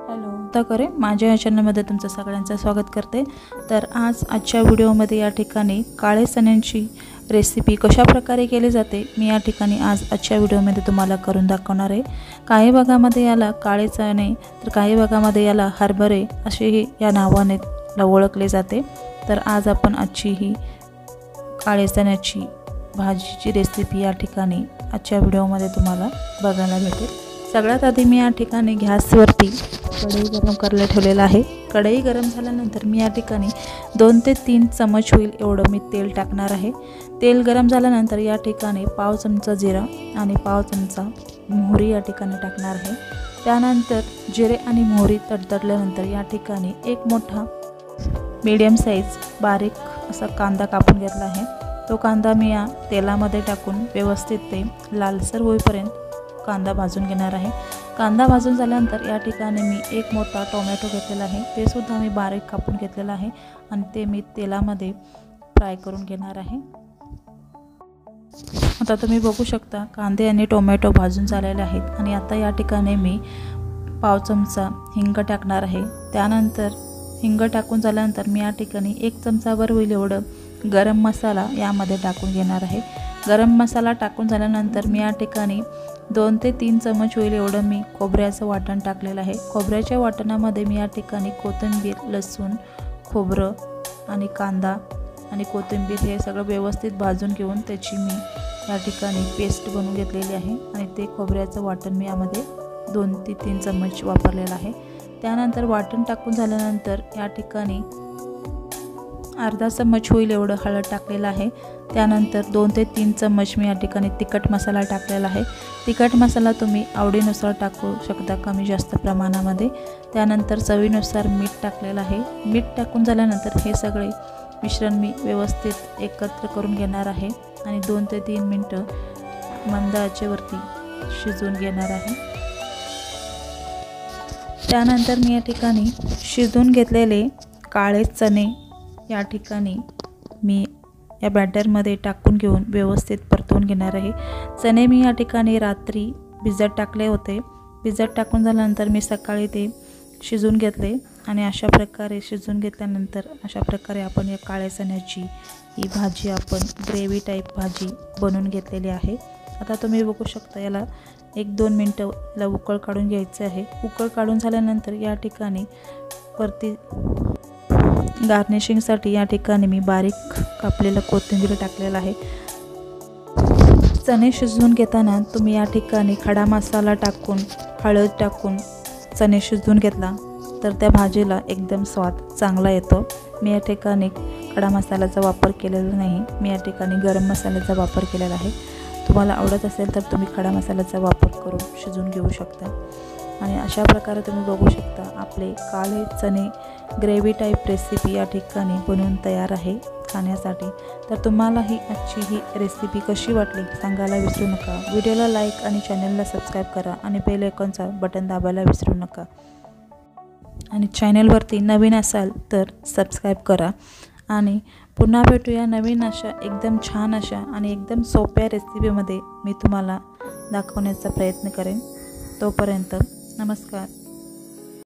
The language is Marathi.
हॅलो आता करे माझ्या चॅनलमध्ये तुमचं सगळ्यांचं स्वागत करते। तर आजच्या व्हिडिओमध्ये या ठिकाणी काळे चण्यांची रेसिपी कशा प्रकारे केली जाते मी या ठिकाणी आजच्या व्हिडिओमध्ये तुम्हाला करून दाखवणार आहे। काही भागामध्ये याला काळे चणे तर काही भागामध्ये याला हरभरे असेही या नावाने ओळखले जाते। तर आज आपण आजची ही काळे चण्याची भाजीची रेसिपी या ठिकाणी आजच्या व्हिडिओमध्ये तुम्हाला बघायला भेटेल। सगळ्यात आधी मी या ठिकाणी गॅसवरती कढई गरम करायला ठेवलेला आहे। कढई गरम झाल्यानंतर मी या ठिकाणी 2 ते 3 चमच होईल एवढं मी तेल टाकणार आहे। तेल गरम झाल्यानंतर या ठिकाणी पाव चमचा जिरा आणि पाव चमचा मोहरी या ठिकाणी टाकणार आहे। त्यानंतर जिरे आणि मोहरी तडतडल्यानंतर या ठिकाणी एक मोठा मीडियम साइज बारीक असा कांदा कापून घेतला आहे। तो कांदा मी या तेलामध्ये टाकून व्यवस्थित ते लालसर होईपर्यंत कांदा भाजून घेणार आहे। कांदा भाजून झाल्यानंतर या ठिकाणी मी एक मोठा टोमॅटो घेतलेला आहे, ते सुद्धा मी बारीक कापून घेतलेला आहे आणि ते मी तेलामध्ये फ्राय करून घेणार आहे। आता तुम्ही बघू शकता कांदे आणि टोमॅटो भाजून झालेले आहेत आणि आता या ठिकाणी मी पाव चमचा हिंग टाकणार आहे। त्यानंतर हिंग टाकून झाल्यानंतर मी या ठिकाणी 1 चमचाभर होईल एवढं गरम मसाला यामध्ये टाकून घेणार आहे। गरम मसाला टाकून झाल्यानंतर मी या ठिकाणी 2 ते 3 चमच होईल एवढं मी खोबऱ्याचं वाटण टाकलेलं आहे। खोबऱ्याच्या वाटणामध्ये मी या ठिकाणी कोथिंबीर, लसूण, खोबरं आणि कांदा आणि कोथिंबीर हे सगळं व्यवस्थित भाजून घेऊन त्याची मी या ठिकाणी पेस्ट बनवून घेतलेली आहे आणि ते खोबऱ्याचं वाटण मी यामध्ये 2 ते 3 चमच वापरलेलं आहे। त्यानंतर वाटण टाकून झाल्यानंतर या ठिकाणी अर्धा चमच होईल एवढं हळद टाकलेलं आहे। त्यानंतर 2 ते 3 चमच मी या ठिकाणी तिखट मसाला टाकलेला आहे। तिखट मसाला तुम्ही आवडीनुसार टाकू शकता, कमी जास्त प्रमाणामध्ये। त्यानंतर चवीनुसार मीठ टाकलेलं आहे। मीठ टाकून झाल्यानंतर हे सगळे मिश्रण मी व्यवस्थित एकत्र करून घेणार आहे आणि 2 ते 3 मिनिटं मंद आचेवरती शिजवून घेणार आहे। त्यानंतर मी या ठिकाणी शिजवून घेतलेले काळे चणे या ठिकाणी मी या बॅटरमध्ये टाकून घेऊन व्यवस्थित परतवून घेणार आहे। चणे मी या ठिकाणी रात्री भिजत टाकले होते। भिजत टाकून झाल्यानंतर मी सकाळी ते शिजवून घेतले आणि अशा प्रकारे शिजवून घेतल्यानंतर अशा प्रकारे आपण या काळ्या चण्याची ही भाजी आपण ग्रेव्ही टाईप भाजी बनवून घेतलेली आहे। आता तुम्ही बघू शकता याला 1-2 मिनिटं याला उकळ काढून घ्यायचे आहे। उकळ काढून झाल्यानंतर या ठिकाणी वरती गार्निशिंगसाठी या ठिकाणी मी बारीक कापलेलं कोथिंबीर टाकलेलं आहे। चणे शिजवून घेताना तुम्ही या ठिकाणी खडा मसाला टाकून हळद टाकून चणे शिजवून घेतला तर त्या भाजीला एकदम स्वाद चांगला येतो। मी या ठिकाणी खडा मसाल्याचा वापर केलेला नाही, मी या ठिकाणी गरम मसाल्याचा वापर केलेला आहे। तुम्हाला आवडत असेल तर तुम्ही खडा मसाल्याचा वापर करून शिजवून घेऊ शकता आणि अशा प्रकारे तुम्ही बघू शकता आपले काळे चणे ग्रेव्ही टाईप रेसिपी या ठिकाणी बनवून तयार आहे खाण्यासाठी। तर तुम्हाला ही आजची ही रेसिपी कशी वाटली सांगायला विसरू नका। व्हिडिओला लाईक आणि चॅनलला सबस्क्राईब करा आणि बेल आयकॉनचा बटन दाबायला विसरू नका आणि चॅनलवरती नवीन असाल तर सबस्क्राईब करा आणि पुन्हा भेटूया नवीन अशा एकदम छान अशा आणि एकदम सोप्या रेसिपीमध्ये मी तुम्हाला दाखवण्याचा प्रयत्न करेन। तोपर्यंत नमस्कार।